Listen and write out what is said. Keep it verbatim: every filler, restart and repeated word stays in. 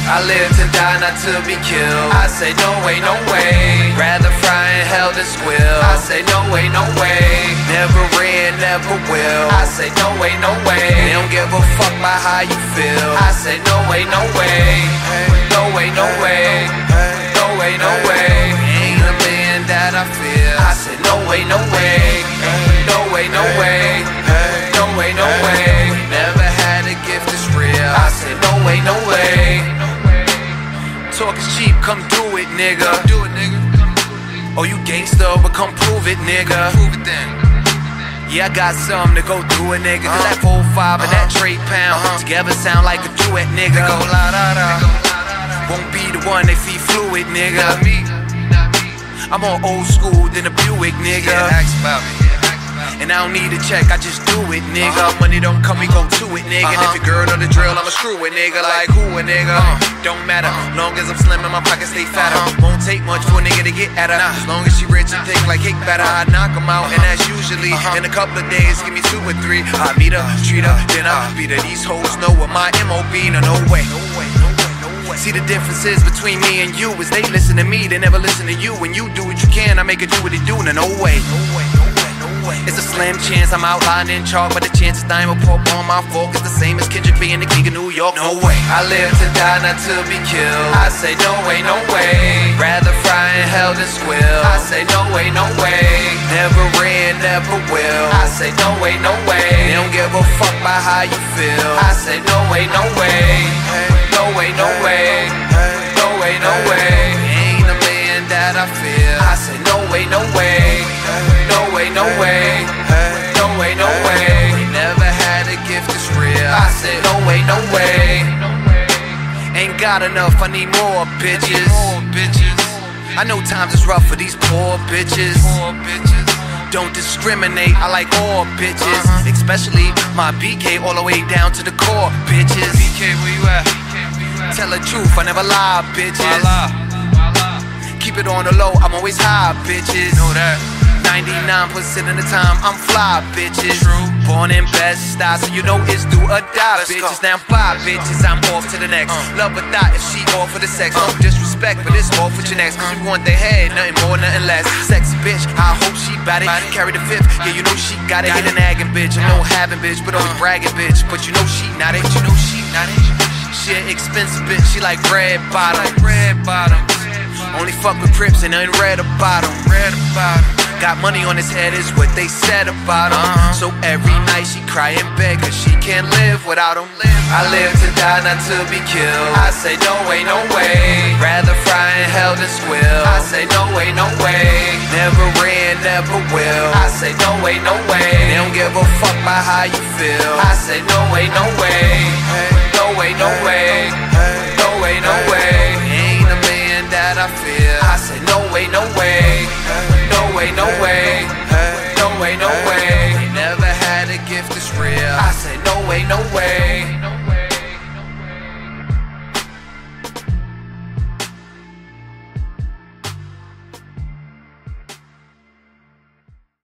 I live to die, not to be killed. I say no way, no way. Rather fry in hell than squill. I say no way, no way. Never ran, never will. I say no way, no way. They don't give a fuck about how you feel. I say no way, no way. No way, no way. No way, no way. Ain't a million that I feel. I say no way, no way. No way, no way. No way, no way. Never had a gift this real. I say no way, no way. Talk is cheap, come do it, nigga. Do it, nigga. Oh, you gangster, but come prove it, nigga. Prove it then. Yeah, I got something to go through it, nigga. Cause that four five and that Trey pound together sound like a duet, nigga. Go la da da. Won't be the one they feed fluid, nigga. Not me. I'm more old school than a Buick, nigga. Yeah, ask about me. And I don't need a check, I just do it, nigga. uh-huh. Money don't come, we gon' to it, nigga. uh-huh. And if your girl know the drill, I'ma screw it, nigga. Like who a nigga? uh-huh. Don't matter, uh-huh. long as I'm slim and my pockets stay fatter. uh-huh. Won't take much for a nigga to get at her. nah. As long as she rich and thick like cake batter, I knock 'em out, uh-huh. and that's usually uh-huh. in a couple of days. Give me two or three, I meet her, treat her, then I beat her. These hoes know what my M O B, no, no way. No way, no way, no way. See the differences between me and you is they listen to me, they never listen to you. When you do what you can, I make it do what it do. No, no way. No way, no way. It's a slim chance I'm outlined in chalk, but the chances I will pop on my fork is the same as Kendrick being the king of New York. No way. I live to die, not to be killed. I say no way, no way. Rather fry in hell than squill. I say no way, no way. Never ran, never will. I say no way, no way. They don't give a fuck about how you feel. I say no way, no way. No way, no way. No way, no way. Ain't a million that I feel. I say no way, no way. No way, no way. No way, no way. Never had a gift this real. I said no way, no way. Ain't got enough, I need more bitches. I know times is rough for these poor bitches. Don't discriminate, I like all bitches. Especially my B K all the way down to the core bitches. B K, where you at? Tell the truth, I never lie, bitches. Keep it on the low, I'm always high, bitches. Know that. ninety-nine percent of the time, I'm fly, bitches. True. Born in best style, so you know it's do or die, Let's bitches. Go. Now bye, bitches, I'm off to the next. uh. Love or die if she all for the sex. uh. No disrespect, but it's all for your next. Cause you want their head, nothing more, nothing less. Sexy bitch, I hope she bout it. Carry the fifth, yeah, you know she got it. Hit a nagging bitch, I'm no having bitch, but always bragging bitch. But you know she not it, you know she not it. She an expensive bitch, she like red bottom. Like red bottom. Only fuck with Crips and nothing red about 'em. Red about 'em. Got money on his head is what they said about him. uh-huh. So every night she cry and beg cause she can't live without him. I live to die, not to be killed. I say no way, no way. Rather fry in hell than squill. I say no way, no way. Never ran, never will. I say no way, no way. They don't give a fuck about how you feel. I say no way, no way. No way, no way. No way, no way. Ain't a million that I feel. I say no way, no way. No way, no way. No way, no way.